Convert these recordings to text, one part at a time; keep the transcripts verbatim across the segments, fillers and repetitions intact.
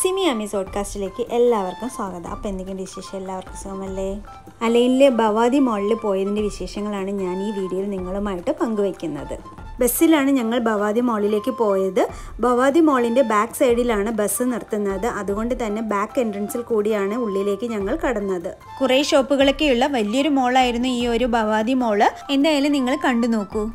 സിമി അമീസ് പോഡ്കാസ്റ്റിലേക്ക് എല്ലാവർക്കും സ്വാഗതം. അപ്പോൾ എന്തെങ്കിലും വിശേഷം? എല്ലാവർക്കും സുഖമല്ലേ? അലൈനിലെ ഭവാദി മോളിൽ പോയതിൻ്റെ വിശേഷങ്ങളാണ് ഞാൻ ഈ വീഡിയോയിൽ നിങ്ങളുമായിട്ട് പങ്കുവയ്ക്കുന്നത്. ബസ്സിലാണ് ഞങ്ങൾ ഭവാദി മോളിലേക്ക് പോയത്. ഭവാദി മോളിൻ്റെ ബാക്ക് സൈഡിലാണ് ബസ് നിർത്തുന്നത്. അതുകൊണ്ട് തന്നെ ബാക്ക് എൻട്രൻസിൽ കൂടിയാണ് ഉള്ളിലേക്ക് ഞങ്ങൾ കടന്നത്. കുറേ ഷോപ്പുകളൊക്കെയുള്ള വലിയൊരു മോളായിരുന്നു ഈ ഒരു ഭവാദി മോള്. എന്തായാലും നിങ്ങൾ കണ്ടു നോക്കൂ.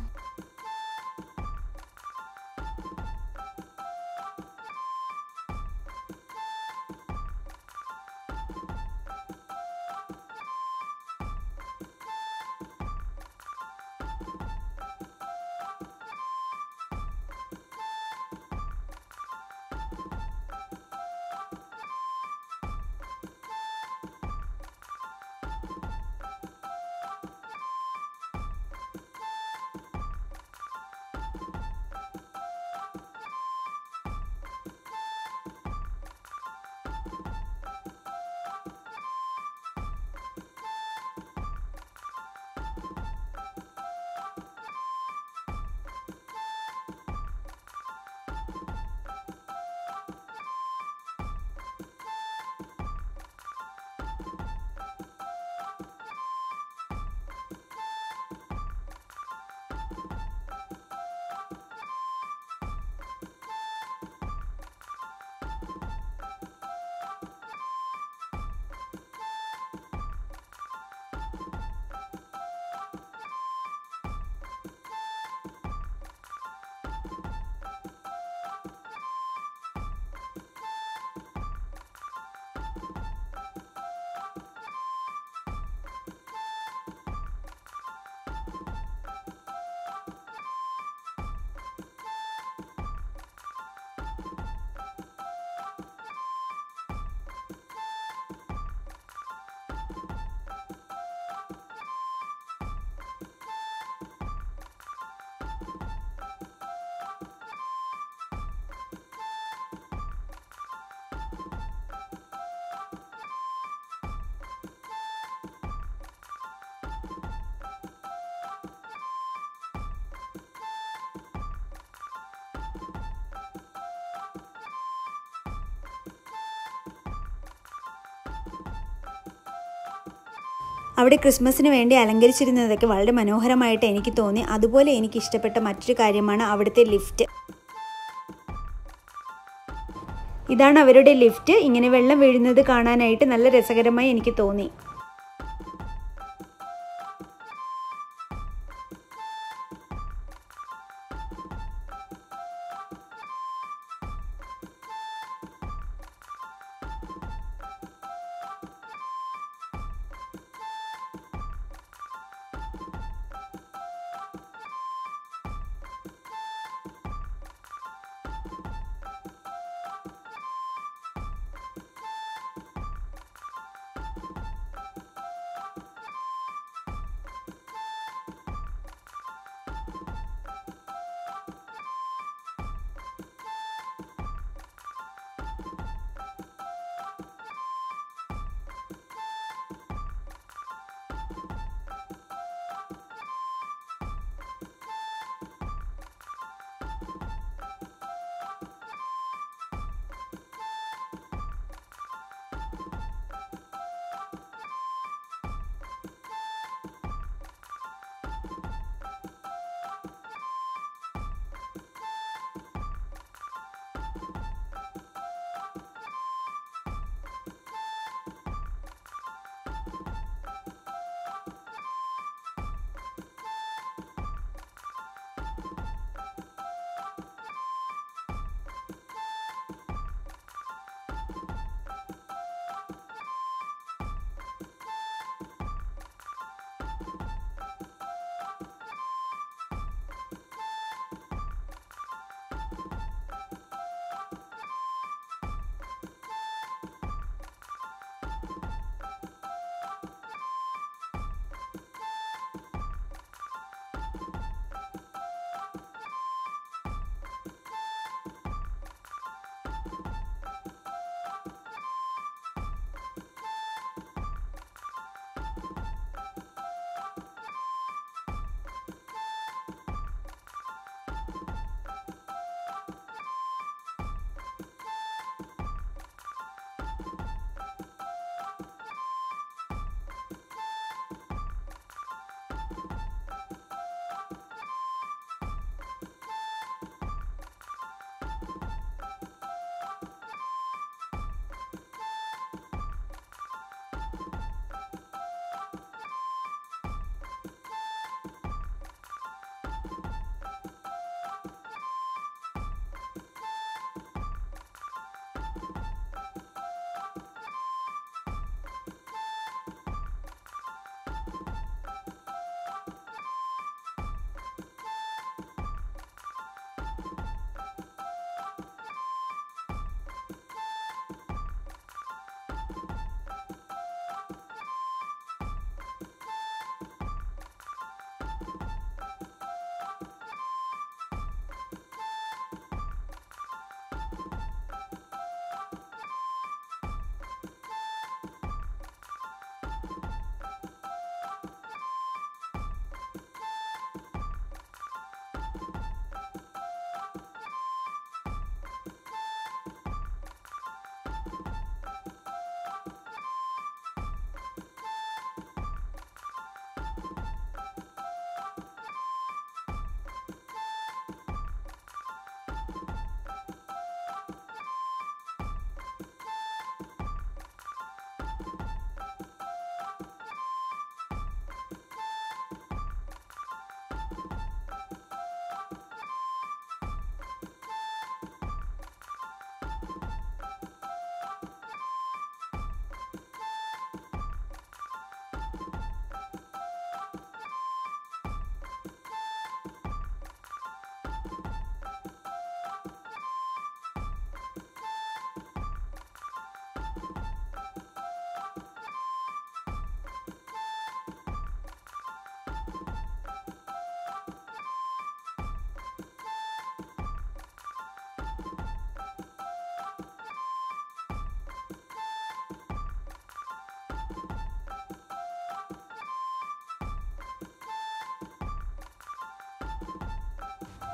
അവിടെ ക്രിസ്മസിന് വേണ്ടി അലങ്കരിച്ചിരുന്നതൊക്കെ വളരെ മനോഹരമായിട്ട് എനിക്ക് തോന്നി. അതുപോലെ എനിക്ക് ഇഷ്ടപ്പെട്ട മറ്റൊരു കാര്യമാണ് അവിടുത്തെ ലിഫ്റ്റ്. ഇതാണ് അവരുടെ ലിഫ്റ്റ്. ഇങ്ങനെ വെള്ളം വീഴുന്നത് കാണാനായിട്ട് നല്ല രസകരമായി എനിക്ക് തോന്നി.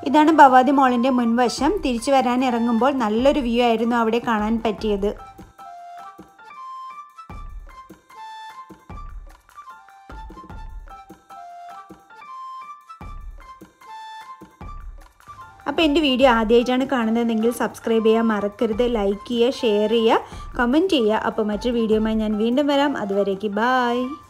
ഇതാണ് ഭവാദി മോളിൻ്റെ മുൻവശം. തിരിച്ചു വരാൻ ഇറങ്ങുമ്പോൾ നല്ലൊരു വ്യൂ ആയിരുന്നു അവിടെ കാണാൻ പറ്റിയത്. അപ്പോൾ എൻ്റെ വീഡിയോ ആദ്യമായിട്ടാണ് കാണുന്നതെങ്കിൽ സബ്സ്ക്രൈബ് ചെയ്യാൻ മറക്കരുത്. ലൈക്ക് ചെയ്യുക, ഷെയർ ചെയ്യുക, കമൻറ്റ് ചെയ്യുക. അപ്പോൾ മറ്റൊരു വീഡിയോയുമായി ഞാൻ വീണ്ടും വരാം. അതുവരേക്ക് ബായ്.